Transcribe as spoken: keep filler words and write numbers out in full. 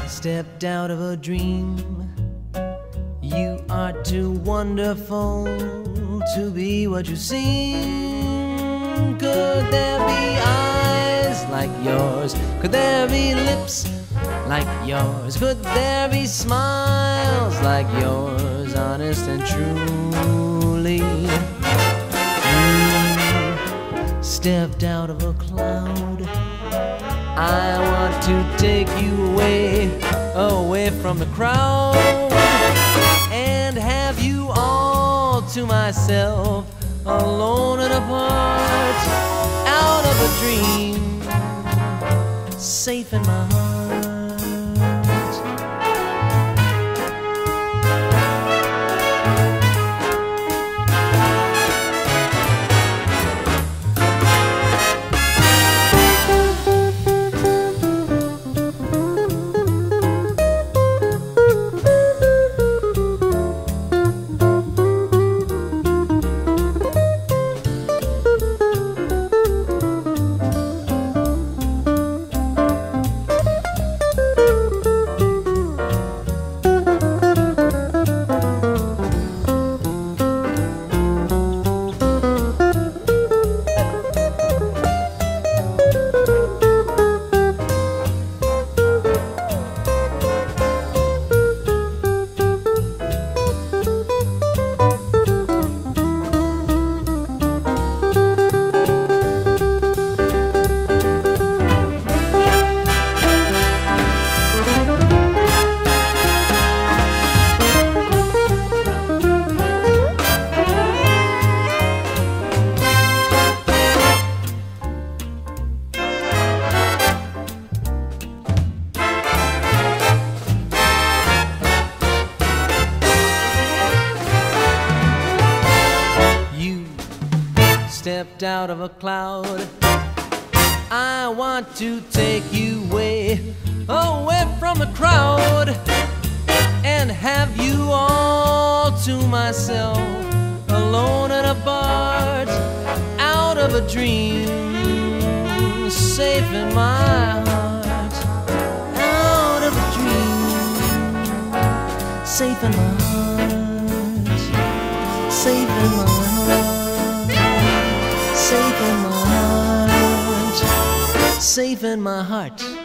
Stepped out of a dream. You are too wonderful to be what you seem. Could there be eyes like yours? Could there be lips like yours? Could there be smiles like yours, honest and truly? You stepped out of a cloud. I want to take you away, away from the crowd, and have you all to myself, alone and apart, out of a dream, safe in my heart. Stepped out of a cloud. I want to take you away, away from the crowd, and have you all to myself, alone and apart, out of a dream, safe in my heart, out of a dream, safe in my heart, safe in my heart. Safe in my heart, safe in my heart.